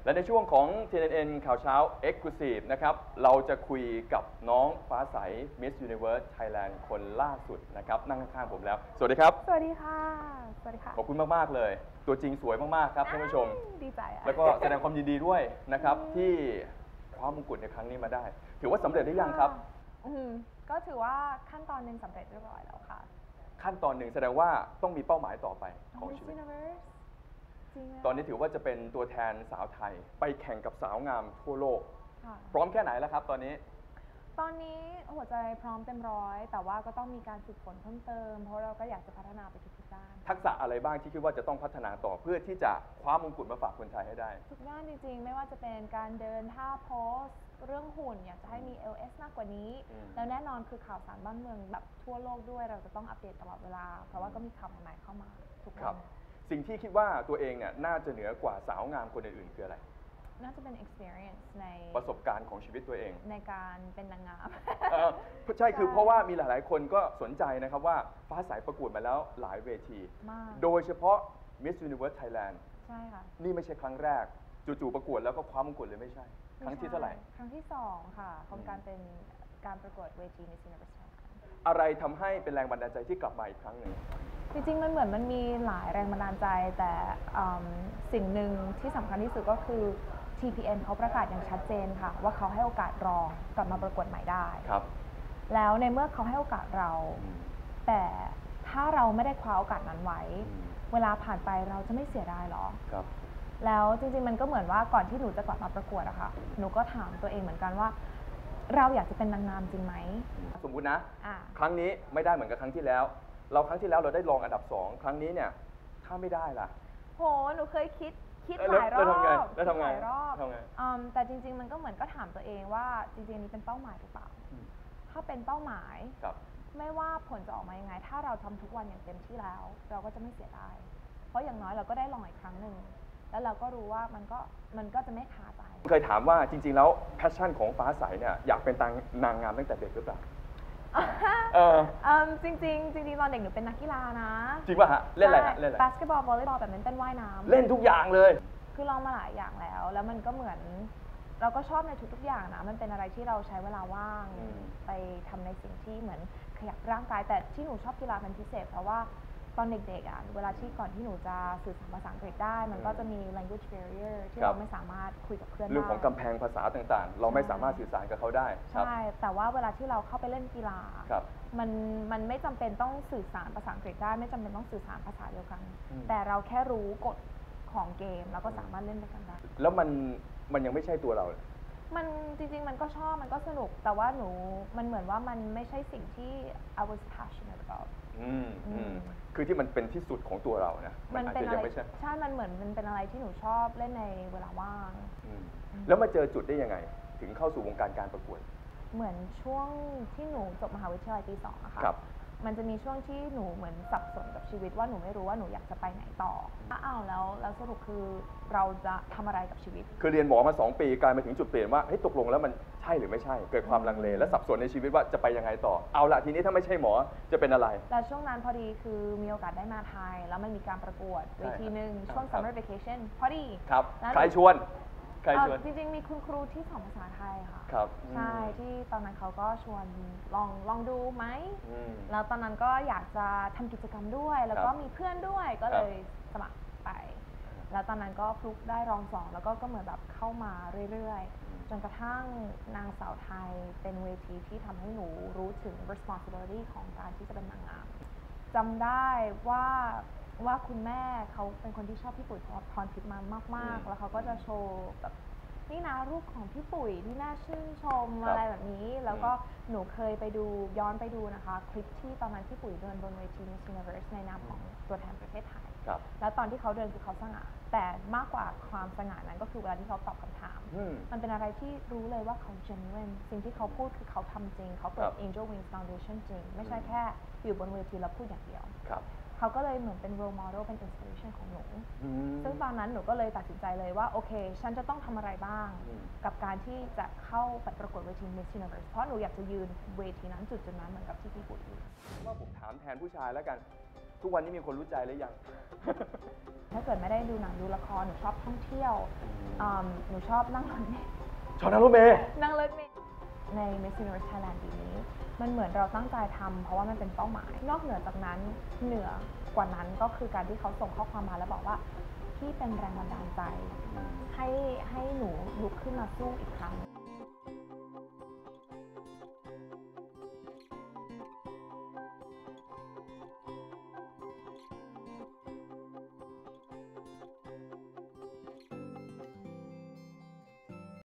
และในช่วงของ TNN ข่าวเช้า Exclusive นะครับเราจะคุยกับน้องฟ้าใส Miss Universe Thailand คนล่าสุดนะครับนั่งข้างๆผมแล้วสวัสดีครับสวัสดีค่ะสวัสดีค่ะขอบคุณมากๆเลยตัวจริงสวยมากๆครับท่านผู้ชมดีใจแล้วก็แสดงความยินดีด้วยนะครับที่คว้ามงกุฎในครั้งนี้มาได้ถือว่าสำเร็จหรือยังครับก็ถือว่าขั้นตอนหนึ่งสำเร็จเรียบร้อยแล้วค่ะขั้นตอนหนึ่งแสดงว่าต้องมีเป้าหมายต่อไปของชีวิตตอนนี้ถือว่าจะเป็นตัวแทนสาวไทยไปแข่งกับสาวงามทั่วโลกพร้อมแค่ไหนแล้วครับตอนนี้หัวใจพร้อมเต็มร้อยแต่ว่าก็ต้องมีการฝึกฝนเพิ่มเติมเพราะเราก็อยากจะพัฒนาไปทุกๆด้านทักษะอะไรบ้างที่คิดว่าจะต้องพัฒนาต่อเพื่อที่จะคว้ามงกุฎมาฝากคนไทยให้ได้ทุกด้านจริงๆไม่ว่าจะเป็นการเดินท่าโพสเรื่องหุ่นอยากจะให้มี LS มากกว่านี้แล้วแน่นอนคือข่าวสารบ้านเมืองแบบทั่วโลกด้วยเราจะต้องอัปเดตตลอดเวลาเพราะว่าก็มีข่าวใหม่ๆเข้ามาทุกวันสิ่งที่คิดว่าตัวเองเนี่ยน่าจะเหนือกว่าสาวงามคนอื่นๆคืออะไรน่าจะเป็น experience ในประสบการณ์ของชีวิตตัวเองในการเป็นนางงามใช่คือเพราะว่ามีหลายๆคนก็สนใจนะครับว่าฟ้าใสประกวดมาแล้วหลายเวทีโดยเฉพาะ Miss Universe Thailand ใช่ค่ะนี่ไม่ใช่ครั้งแรกจู่ๆประกวดแล้วก็คว้ามงกุฎเลยไม่ใช่ครั้งที่เท่าไหร่ครั้งที่2ค่ะของการเป็นการประกวดเวที Miss Universe Thailand อะไรทำให้เป็นแรงบันดาลใจที่กลับมาอีกครั้งหนึ่งจริงๆมันเหมือนมันมีหลายแรงบันดาลใจแต่สิ่งหนึ่งที่สำคัญที่สุดก็คือ TPN เขาประกาศอย่างชัดเจนค่ะว่าเขาให้โอกาสรองกลับมาประกวดใหม่ได้ครับแล้วในเมื่อเขาให้โอกาสเราแต่ถ้าเราไม่ได้คว้าโอกาสนั้นไว้เวลาผ่านไปเราจะไม่เสียดายหรอครับแล้วจริงๆมันก็เหมือนว่าก่อนที่หนูจะกลับมาประกวดอะค่ะหนูก็ถามตัวเองเหมือนกันว่าเราอยากจะเป็นนางงามจริงไหมสมมุตินะครั้งนี้ไม่ได้เหมือนกับครั้งที่แล้วครั้งที่แล้วเราได้รองอันดับ2ครั้งนี้เนี่ยถ้าไม่ได้ล่ะโหหนูเคยคิดหลายรอบแล้วทำไงแต่จริงๆมันก็เหมือนก็ถามตัวเองว่าจริงๆนี้เป็นเป้าหมายหรือเปล่าถ้าเป็นเป้าหมายไม่ว่าผลจะออกมายังไงถ้าเราทำทุกวันอย่างเต็มที่แล้วเราก็จะไม่เสียดายเพราะอย่างน้อยเราก็ได้ลองอีกครั้งหนึ่งแล้วเราก็รู้ว่ามันก็จะไม่ขาดใจเคยถามว่าจริงๆแล้วแพชชั่นของฟ้าใสเนี่ยอยากเป็นนางงามตั้งแต่เด็กหรือเปล่าจริงตอนเด็กหนูเป็นนักกีฬานะจริงป่ะฮะเล่นอะไรฮะเล่นอะไรบาสเกตบอลวอลเลย์บอลแบบนั้นเต้นว่ายน้ำเล่นทุกอย่างเลยคือลองมาหลายอย่างแล้วมันก็เหมือนเราก็ชอบในทุกๆอย่างนะมันเป็นอะไรที่เราใช้เวลาว่างไปทำในสิ่งที่เหมือนขยับร่างกายแต่ที่หนูชอบกีฬาเป็นพิเศษเพราะว่าตอนเด็กๆอ่ะเวลาที่ก่อนที่หนูจะสื่อสารภาษาอังกฤษได้มันก็จะมี language barrier ที่เราไม่สามารถคุยกับเพื่อนได้เรื่องของกำแพงภาษาต่างๆเราไม่สามารถสื่อสารกับเขาได้ใช่แต่ว่าเวลาที่เราเข้าไปเล่นกีฬามันไม่จำเป็นต้องสื่อสารภาษาอังกฤษได้ไม่จำเป็นต้องสื่อสารภาษาเดียวกันแต่เราแค่รู้กฎของเกมแล้วก็สามารถเล่นด้วยกันได้แล้วมันยังไม่ใช่ตัวเรามันจริงๆมันก็ชอบมันก็สนุกแต่ว่ามันเหมือนว่ามันไม่ใช่สิ่งที่ I was passionate about คือที่มันเป็นที่สุดของตัวเรานะมันอาจจะยังไม่ใช่มันเหมือนมันเป็นอะไรที่หนูชอบเล่นในเวลาว่างแล้วมาเจอจุดได้ยังไงถึงเข้าสู่วงการประกวดเหมือนช่วงที่หนูจบมหาวิทยาลัยปี2อะค่ะมันจะมีช่วงที่หนูเหมือนสับสนกับชีวิตว่าหนูไม่รู้ว่าหนูอยากจะไปไหนต่อแล้วสรุปคือเราจะทำอะไรกับชีวิตคือเรียนหมอมา2 ปีกลายมาถึงจุดเปลี่ยนว่าตกลงแล้วมันใช่หรือไม่ใช่เกิดความลังเลและสับสนในชีวิตว่าจะไปยังไงต่อเอาละทีนี้ถ้าไม่ใช่หมอจะเป็นอะไรแต่ช่วงนั้นพอดีคือมีโอกาสได้มาไทยแล้วมันมีการประกวดเวทีหนึ่งช่วง summer vacation พอดีครับใครชวนจริงๆมีคุณครูที่สอนภาษาไทยค่ะครับใช่ที่ตอนนั้นเขาก็ชวนลองดูไหมแล้วตอนนั้นก็อยากจะทำกิจกรรมด้วยแล้วก็มีเพื่อนด้วยก็เลยสมัครไปแล้วตอนนั้นก็ฟลุกได้รอง2แล้วก็เหมือนแบบเข้ามาเรื่อยๆจนกระทั่งนางสาวไทยเป็นเวทีที่ทำให้หนูรู้ถึง responsibility ของการที่จะเป็นนางงามจำได้ว่าคุณแม่เขาเป็นคนที่ชอบพี่ปุ๋ยพรทิพย์มามากๆแล้วเขาก็จะโชว์แบบนี่นะรูปของพี่ปุ๋ยที่น่าชื่นชมอะไรแบบนี้แล้วก็หนูเคยไปดูย้อนไปดูนะคะคลิปที่ตอนนั้นพี่ปุ๋ยเดินบนเวที Miss Universe ในนามของตัวแทนประเทศไทยแล้วตอนที่เขาเดินคือเขาสง่าแต่มากกว่าความสง่านั้นก็คือเวลาที่เขาตอบคำถามมันเป็นอะไรที่รู้เลยว่าเขา genuine สิ่งที่เขาพูดคือเขาทำจริงเขาเปิด Angel Wings Foundation จริงไม่ใช่แค่อยู่บนเวทีแล้วพูดอย่างเดียวเขาก็เลยเหมือนเป็น role model เป็น inspiration ของหนูซึ่งตอนนั้นหนูก็เลยตัดสินใจเลยว่าโอเคฉันจะต้องทำอะไรบ้างกับการที่จะเข้าไปประกวดเวที Miss Universe เพราะหนูอยากจะยืนเวทีนั้นจุดนั้นเหมือนกับที่พี่พูดว่าผมถามแทนผู้ชายแล้วกันทุกวันนี้มีคนรู้ใจหรือยังถ้าเกิดไม่ได้ดูหนังดูละครหนูชอบท่องเที่ยวหนูชอบนั่งรถเมล์ชอบนั่งรถเมล์ใน Miss Universe Thailand ปีนี้มันเหมือนเราตั้งใจทำเพราะว่ามันเป็นเป้าหมายนอกเหนือจากนั้นเหนือกว่านั้นก็คือการที่เขาส่งข้อความมาแล้วบอกว่าพี่เป็นแรงบันดาลใจให้หนูลุกขึ้นมาสู้อีกครั้ง